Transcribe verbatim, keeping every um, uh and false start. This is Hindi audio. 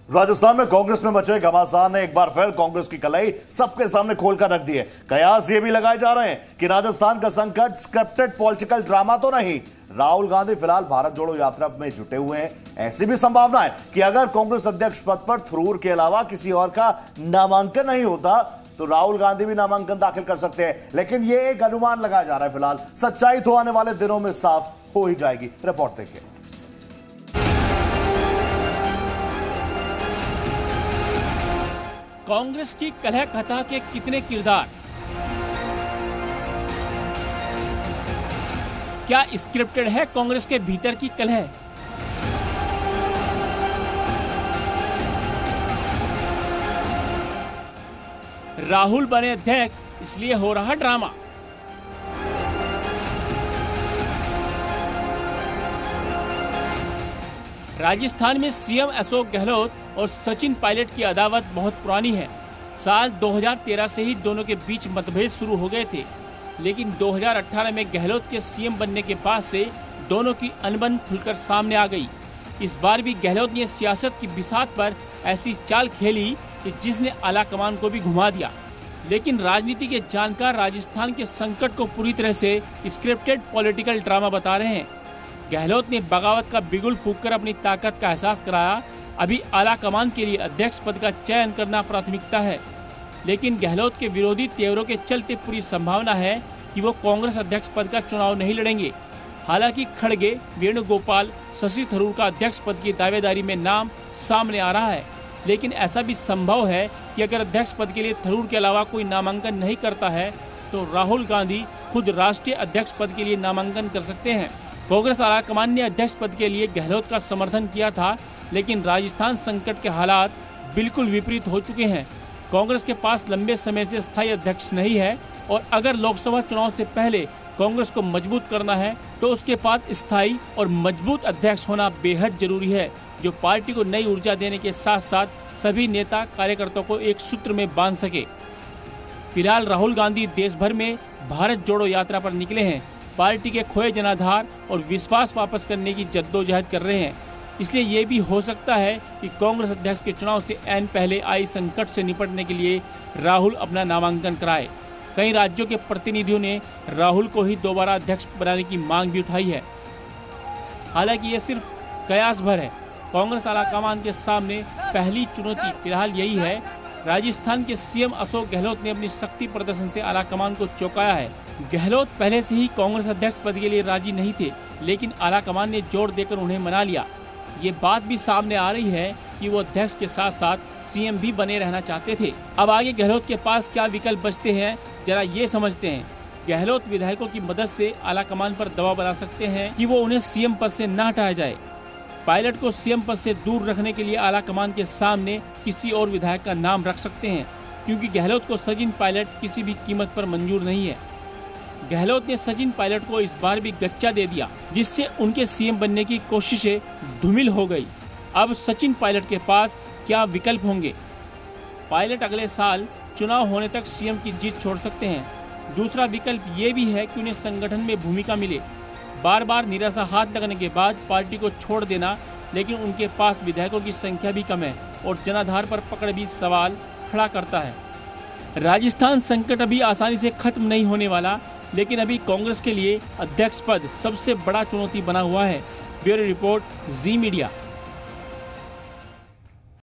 राजस्थान में कांग्रेस में मचे घमासान ने एक बार फिर कांग्रेस की कलाई सबके सामने खोलकर रख दी है। कयास ये भी लगाए जा रहे हैं कि राजस्थान का संकट स्क्रिप्टेड पॉलिटिकल ड्रामा तो नहीं। राहुल गांधी फिलहाल भारत जोड़ो यात्रा में जुटे हुए हैं। ऐसी भी संभावना है कि अगर कांग्रेस अध्यक्ष पद पर थरूर के अलावा किसी और का नामांकन नहीं होता तो राहुल गांधी भी नामांकन दाखिल कर सकते हैं, लेकिन यह एक अनुमान लगाया जा रहा है। फिलहाल सच्चाई तो आने वाले दिनों में साफ हो ही जाएगी। रिपोर्ट देखिए। कांग्रेस की कलह कथा के कितने किरदार, क्या स्क्रिप्टेड है कांग्रेस के भीतर की कलह? राहुल बने अध्यक्ष इसलिए हो रहा ड्रामा। राजस्थान में सीएम अशोक गहलोत और सचिन पायलट की अदावत बहुत पुरानी है। साल दो हज़ार तेरह से ही दोनों के बीच मतभेद शुरू हो गए थे, लेकिन दो हज़ार अठारह में गहलोत के सीएम बनने के बाद से दोनों की अनबन खुलकर सामने आ गई। इस बार भी गहलोत ने सियासत की बिसात पर ऐसी चाल खेली कि जिसने आला कमान को भी घुमा दिया। लेकिन राजनीति के जानकार राजस्थान के संकट को पूरी तरह से स्क्रिप्टेड पॉलिटिकल ड्रामा बता रहे हैं। गहलोत ने बगावत का बिगुल फूंककर अपनी ताकत का एहसास कराया। अभी आला कमान के लिए अध्यक्ष पद का चयन करना प्राथमिकता है, लेकिन गहलोत के विरोधी तेवरों के चलते पूरी संभावना है कि वो कांग्रेस अध्यक्ष पद का चुनाव नहीं लड़ेंगे। हालांकि खड़गे, वेणुगोपाल, शशि थरूर का अध्यक्ष पद की दावेदारी में नाम सामने आ रहा है, लेकिन ऐसा भी संभव है कि अगर अध्यक्ष पद के लिए थरूर के अलावा कोई नामांकन नहीं करता है तो राहुल गांधी खुद राष्ट्रीय अध्यक्ष पद के लिए नामांकन कर सकते हैं। कांग्रेस आलाकमान ने अध्यक्ष पद के लिए गहलोत का समर्थन किया था, लेकिन राजस्थान संकट के हालात बिल्कुल विपरीत हो चुके हैं। कांग्रेस के पास लंबे समय से स्थायी अध्यक्ष नहीं है और अगर लोकसभा चुनाव से पहले कांग्रेस को मजबूत करना है तो उसके पास स्थायी और मजबूत अध्यक्ष होना बेहद जरूरी है, जो पार्टी को नई ऊर्जा देने के साथ साथ सभी नेता कार्यकर्ताओं को एक सूत्र में बांध सके। फिलहाल राहुल गांधी देश भर में भारत जोड़ो यात्रा पर निकले हैं। पार्टी के खोए जनाधार और विश्वास वापस करने की जद्दोजहद कर रहे हैं। इसलिए ये भी हो सकता है कि कांग्रेस अध्यक्ष के चुनाव से ऐन पहले आई संकट से निपटने के लिए राहुल अपना नामांकन कराए। कई राज्यों के प्रतिनिधियों ने राहुल को ही दोबारा अध्यक्ष बनाने की मांग भी उठाई है। हालांकि ये सिर्फ कयास भर है। कांग्रेस आलाकमान के सामने पहली चुनौती फिलहाल यही है। राजस्थान के सीएम अशोक गहलोत ने अपनी शक्ति प्रदर्शन से आलाकमान को चौंकाया है। गहलोत पहले से ही कांग्रेस अध्यक्ष पद के लिए राजी नहीं थे, लेकिन आलाकमान ने जोर देकर उन्हें मना लिया। ये बात भी सामने आ रही है कि वो अध्यक्ष के साथ साथ सीएम भी बने रहना चाहते थे। अब आगे गहलोत के पास क्या विकल्प बचते हैं, जरा ये समझते हैं। गहलोत विधायकों की मदद से आलाकमान पर दबाव बना सकते हैं कि वो उन्हें सीएम पद से न हटाया जाए। पायलट को सीएम पद से दूर रखने के लिए आलाकमान के सामने किसी और विधायक का नाम रख सकते हैं, क्योंकि गहलोत को सचिन पायलट किसी भी कीमत पर मंजूर नहीं है। गहलोत ने सचिन पायलट को इस बार भी गच्चा दे दिया, जिससे उनके सीएम बनने की कोशिशें धूमिल हो गई। अब सचिन पायलट के पास क्या विकल्प होंगे? पायलट अगले साल चुनाव होने तक सीएम की जीत छोड़ सकते हैं। दूसरा विकल्प ये भी है कि उन्हें संगठन में भूमिका मिले। बार बार निराशा हाथ लगने के बाद पार्टी को छोड़ देना, लेकिन उनके पास विधायकों की संख्या भी कम है और जनाधार पर पकड़ भी सवाल खड़ा करता है। राजस्थान संकट अभी आसानी से खत्म नहीं होने वाला, लेकिन अभी कांग्रेस के लिए अध्यक्ष पद सबसे बड़ा चुनौती बना हुआ है। Bureau report, Zee media.